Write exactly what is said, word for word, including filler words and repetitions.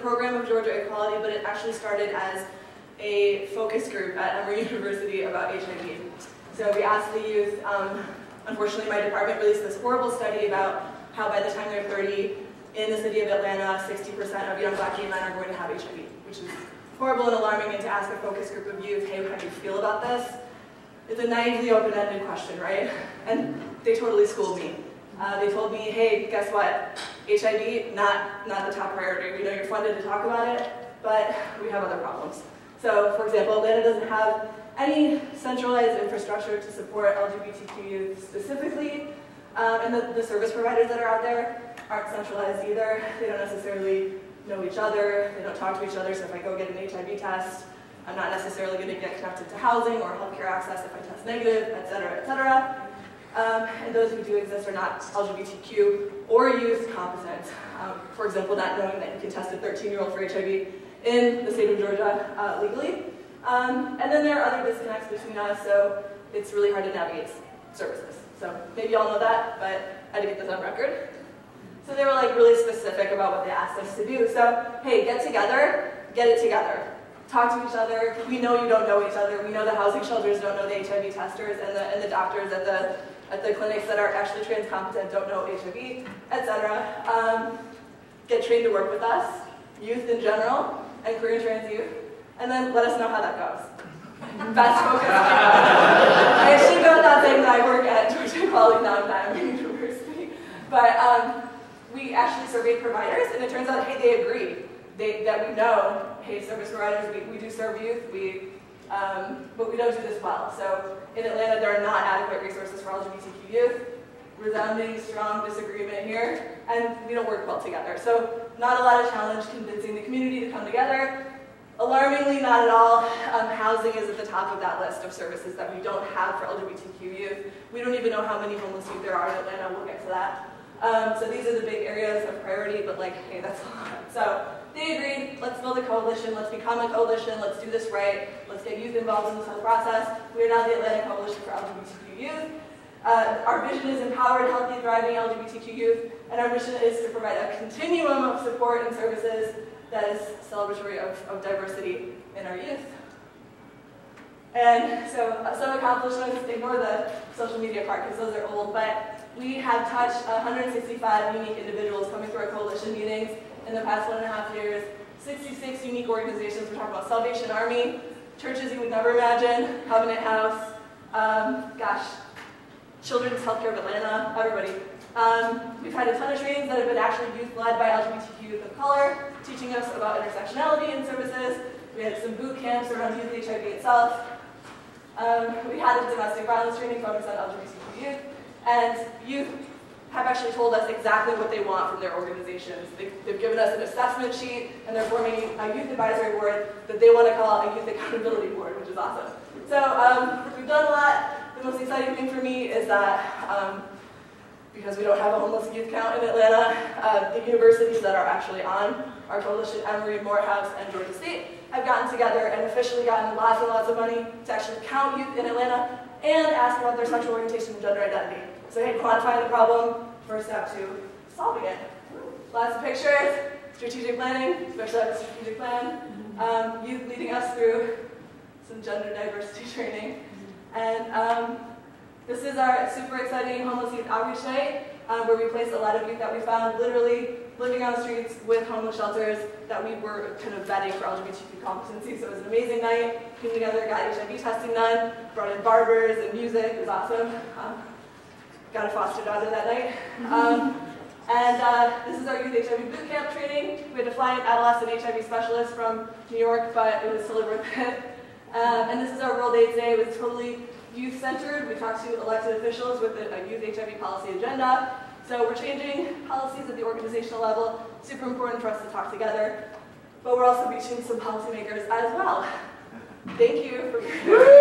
program of Georgia Equality, but it actually started as a focus group at Emory University about H I V. So we asked the youth, um, unfortunately my department released this horrible study about how by the time they're thirty, in the city of Atlanta, sixty percent of young black gay men are going to have H I V, which is horrible and alarming, and to ask a focus group of youth, hey, how do you feel about this? It's a naively open-ended question, right? And they totally schooled me. Uh, they told me, hey, guess what? H I V, not, not the top priority. We know you're funded to talk about it, but we have other problems. So, for example, Atlanta doesn't have any centralized infrastructure to support L G B T Q youth specifically, um, and the, the service providers that are out there aren't centralized either. They don't necessarily know each other, they don't talk to each other, so if I go get an H I V test, I'm not necessarily going to get connected to housing or healthcare access if I test negative, et cetera, et cetera. Um, and those who do exist are not L G B T Q or youth competent. Um, for example, not knowing that you can test a thirteen-year-old for H I V in the state of Georgia uh, legally. Um, and then there are other disconnects between us, so it's really hard to navigate services. So maybe y'all know that, but I had to get this on record. So they were like really specific about what they asked us to do. So, hey, get together, get it together. Talk to each other. We know you don't know each other. We know the housing shelters don't know the H I V testers, and the, and the doctors at the, at the clinics that are actually trans competent don't know H I V, et cetera. Um, get trained to work with us, youth in general, and queer and trans youth, and then let us know how that goes. Best focus. I actually go without saying that I work at Georgia Equality now at Emory University. But um, we actually surveyed providers, and it turns out, hey, they agree. They, that we know, hey, service providers, we, we do serve youth, we, um, but we don't do this well. So in Atlanta, there are not adequate resources for L G B T Q youth. Resounding, strong disagreement here, and we don't work well together. So not a lot of challenge convincing the community to come together. Alarmingly, not at all. Um, housing is at the top of that list of services that we don't have for L G B T Q youth. We don't even know how many homeless youth there are in Atlanta. We'll get to that. Um, so these are the big areas of priority, but like, hey, that's a lot. So they agreed, let's build a coalition, let's become a coalition, let's do this right, let's get youth involved in this whole process. We are now the Atlanta Coalition for L G B T Q Youth. Uh, our vision is empowered, healthy, thriving L G B T Q youth, and our mission is to provide a continuum of support and services that is celebratory of, of diversity in our youth. And so uh, some accomplishments, ignore the social media part because those are old, but we have touched one hundred sixty-five unique individuals coming through our coalition meetings in the past one and a half years, sixty-six unique organizations. We're talking about Salvation Army, churches you would never imagine, Covenant House, um, gosh, Children's Healthcare of Atlanta, everybody. Um, we've had a ton of trainings that have been actually youth-led by L G B T Q youth of color, teaching us about intersectionality in services. We had some boot camps around youth H I V itself. Um, we had a domestic violence training focused on L G B T Q youth. And youth have actually told us exactly what they want from their organizations. They've, they've given us an assessment sheet, and they're forming a youth advisory board that they want to call a youth accountability board, which is awesome. So um, we've done a lot. The most exciting thing for me is that um, because we don't have a homeless youth count in Atlanta, uh, the universities that are actually on our coalition, Emory, Morehouse, and Georgia State, have gotten together and officially gotten lots and lots of money to actually count youth in Atlanta and ask about their sexual orientation and gender identity. So hey, quantifying the problem, first step to solving it. Lots of pictures, strategic planning, first step to strategic plan, um, youth leading us through some gender diversity training. And um, this is our super exciting homeless youth outreach night, um, where we placed a lot of youth that we found literally living on the streets with homeless shelters that we were kind of vetting for L G B T Q competency. So it was an amazing night. Came together, got H I V testing done, brought in barbers and music. It was awesome. Um, got a foster daughter that night. Um, and uh, this is our youth H I V boot camp training. We had to fly an adolescent H I V specialist from New York, but it was still worth it. Um, and this is our World AIDS Day. It was totally youth-centered. We talked to elected officials with a, a youth H I V policy agenda. So we're changing policies at the organizational level. Super important for us to talk together. But we're also reaching some policymakers as well. Thank you for your